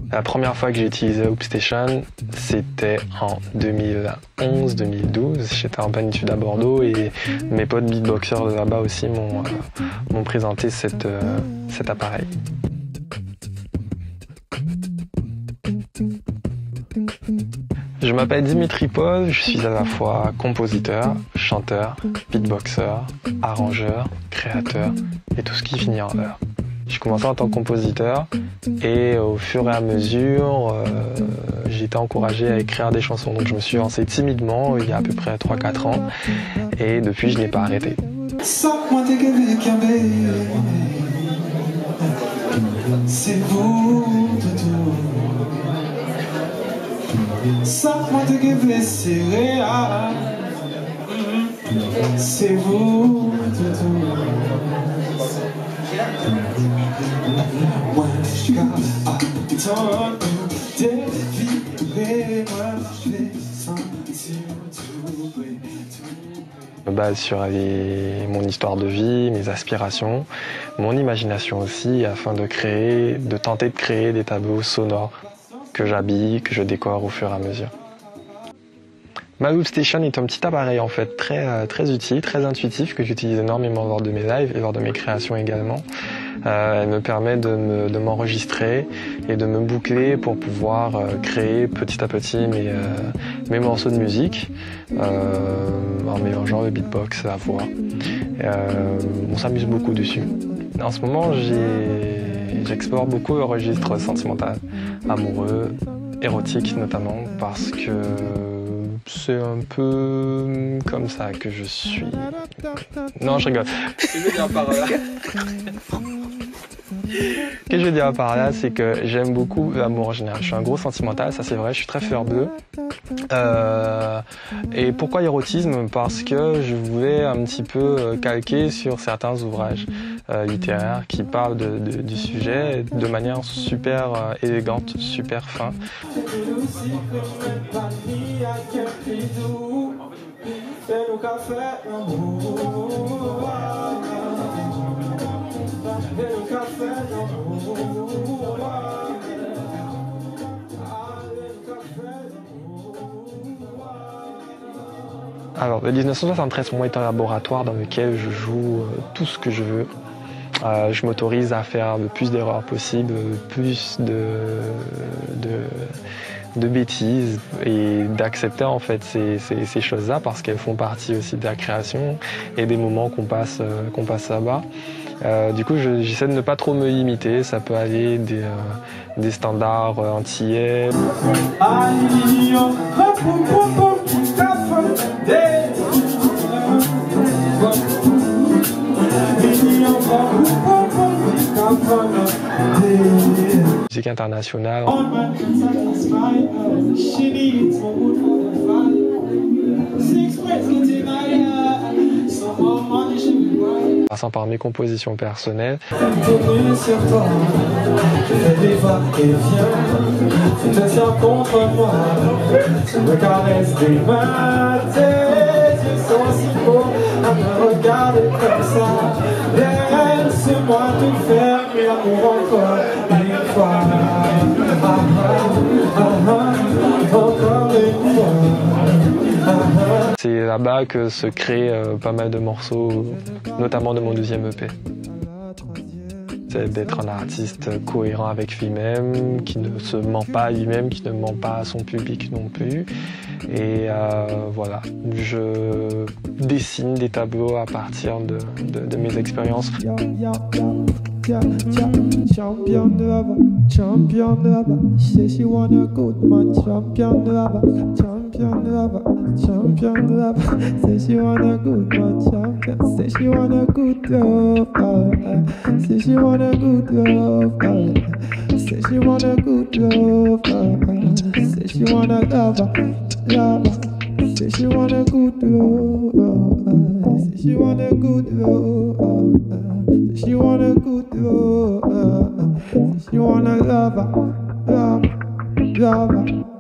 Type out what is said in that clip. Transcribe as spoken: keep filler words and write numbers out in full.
La première fois que j'ai utilisé Loopstation, c'était en deux mille onze deux mille douze. J'étais en pleine étude à Bordeaux et mes potes beatboxers de là-bas aussi m'ont euh, m'ont présenté cette, euh, cet appareil. Je m'appelle Dimitri Paul, je suis à la fois compositeur, chanteur, beatboxer, arrangeur, créateur et tout ce qui finit en heure. J'ai commencé en tant que compositeur et au fur et à mesure, euh, j'ai été encouragé à écrire des chansons. Donc je me suis lancé timidement il y a à peu près trois quatre ans et depuis je n'ai pas arrêté. C'est vous, c'est vous, moi jusqu'à attendre défiler, moi je vais sentir tout briller. Je me base sur les, mon histoire de vie, mes aspirations, mon imagination aussi, afin de créer, de tenter de créer des tableaux sonores que j'habille, que je décore au fur et à mesure. Ma Loopstation est un petit appareil en fait très, très utile, très intuitif que j'utilise énormément lors de mes lives et lors de mes créations également. Euh, elle me permet de m'enregistrer et de me boucler pour pouvoir euh, créer petit à petit mes, euh, mes morceaux de musique euh, en mélangeant le beatbox, la voix. Euh, on s'amuse beaucoup dessus. En ce moment, j'explore beaucoup le registre sentimental, amoureux, érotique notamment, parce que c'est un peu comme ça que je suis. Non, je rigole. Ce que je veux dire par là, Ce que je veux dire par là, c'est que j'aime beaucoup l'amour en général. Je suis un gros sentimental, ça c'est vrai, je suis très fleur bleue. Euh, et pourquoi érotisme? Parce que je voulais un petit peu calquer sur certains ouvrages euh, littéraires qui parlent de, de, du sujet de manière super euh, élégante, super fin. Alors, le dix-neuf cent soixante-treize, pour moi, est un laboratoire dans lequel je joue euh, tout ce que je veux. Euh, je m'autorise à faire le plus d'erreurs possible, le plus de, de, de bêtises et d'accepter en fait ces, ces, ces choses-là parce qu'elles font partie aussi de la création et des moments qu'on passe, euh, qu'on passe là-bas. Euh, du coup, j'essaie de ne pas trop me limiter. Ça peut aller des, euh, des standards euh, antillais. Musique internationale. Passant par mes compositions personnelles. Laisse-moi te faire mes amours encore une fois. Ah, ah, ah, encore une fois. Ah, ah. C'est là-bas que se créent euh, pas mal de morceaux, notamment de mon deuxième E P. C'est d'être un artiste cohérent avec lui-même, qui ne se ment pas à lui-même, qui ne ment pas à son public non plus. Et euh, voilà, je dessine des tableaux à partir de, de, de mes expériences. Champion de là-bas, champion de là-bas, say she want a good man, champion de là-bas, champion de là-bas, champion de là-bas, say she want a good man, champion, say she want a good love, uh, say she want a good love, uh, say she want a good love, uh, say she want a lover, lover, say she want a good love, uh, say she want a good love, uh, say she want a good love, uh, say she want a lover, lover, lover.